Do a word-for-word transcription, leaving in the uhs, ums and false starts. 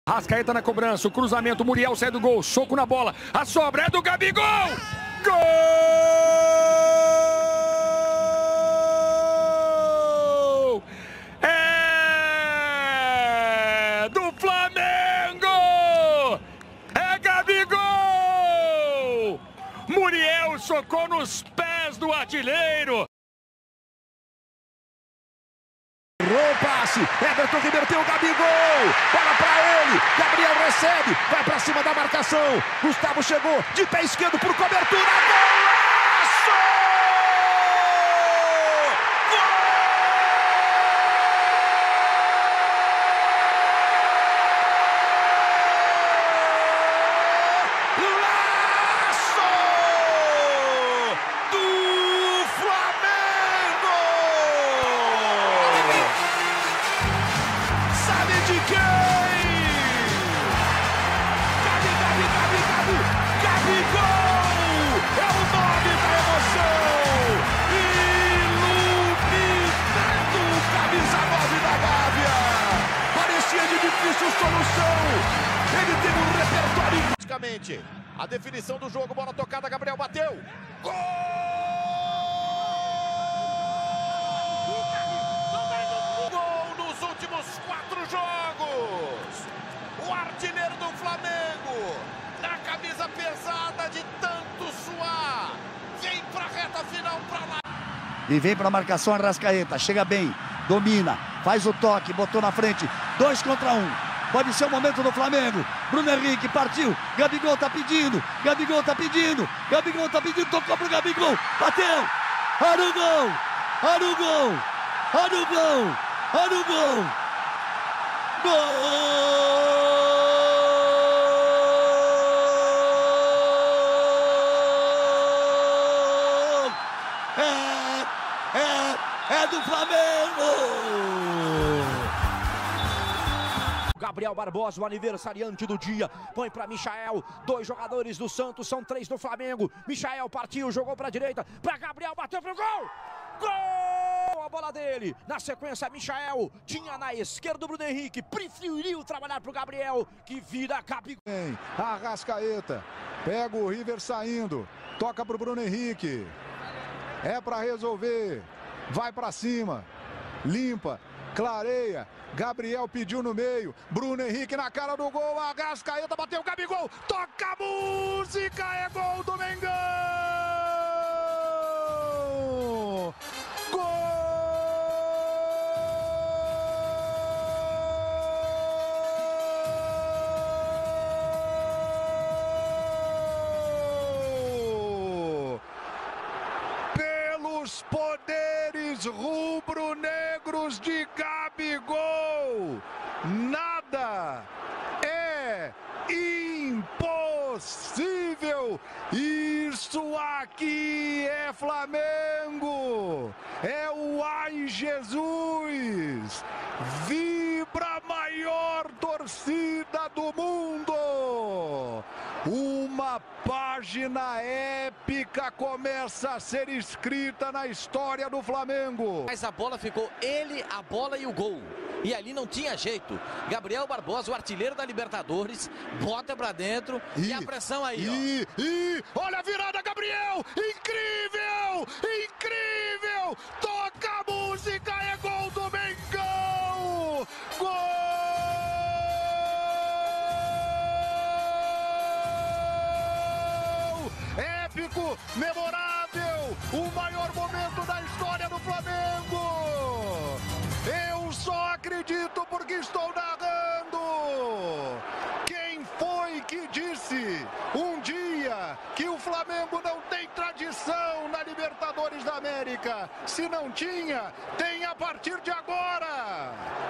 Arrascaeta na cobrança, o cruzamento, o Muriel sai do gol, soco na bola, a sobra é do Gabigol! Gol! É do Flamengo! É Gabigol! Muriel socou nos pés do artilheiro. Errou o passe, Everton Ribeiro tem o Gabigol, bola pra ele, Gabriel recebe, vai pra cima da marcação, Gustavo chegou, de pé esquerdo por cobertura, golaço! Golaço do Flamengo! Sabe de quem? Gabi, Gabi, Gabi, Gabi, Gabigol! É o nome da emoção! Iluminando camisa nove da Gávea! Parecia de difícil solução! Ele tem um repertório... Praticamente, a definição do jogo, bola tocada, Gabriel bateu! Gol! Quatro jogos, o artilheiro do Flamengo, na camisa pesada de tanto suar, vem pra reta final pra lá. E vem pra marcação Arrascaeta, chega bem, domina, faz o toque, botou na frente, dois contra um. Pode ser o momento do Flamengo. Bruno Henrique partiu, Gabigol tá pedindo, Gabigol tá pedindo, Gabigol tá pedindo, tocou pro Gabigol, bateu, olha o gol, olha o gol, olha o gol, olha o gol. Gol! É, é, é do Flamengo! Gabriel Barbosa, o aniversariante do dia, põe para Michael, dois jogadores do Santos, são três do Flamengo. Michael partiu, jogou para a direita, para Gabriel, bateu pro gol! Gol! A bola dele, na sequência Michael, tinha na esquerda o Bruno Henrique, preferiu trabalhar pro Gabriel, que vira Gabigol. Arrascaeta, pega o River saindo, toca pro Bruno Henrique, é para resolver, vai para cima, limpa, clareia, Gabriel pediu no meio, Bruno Henrique na cara do gol, Arrascaeta bateu, Gabigol, toca a música, é gol do Mengão! Gol! Pelos poderes rubro-negros de Gabigol, nada é impossível. Isso aqui é Flamengo, é o Ai Jesus, vibra a maior torcida do mundo. Uma página épica começa a ser escrita na história do Flamengo. Mas a bola ficou ele, a bola e o gol. E ali não tinha jeito. Gabriel Barbosa, o artilheiro da Libertadores, bota pra dentro e, e a pressão aí, e, ó. E, olha a virada, Gabriel! Incrível! Incrível! Toca a música, é gol do Mengão! Gol! Épico, memorável, o maior momento da história do Flamengo. Eu só acredito porque estou narrando. Quem foi que disse um dia que o Flamengo não tem tradição na Libertadores da América? Se não tinha, tem a partir de agora.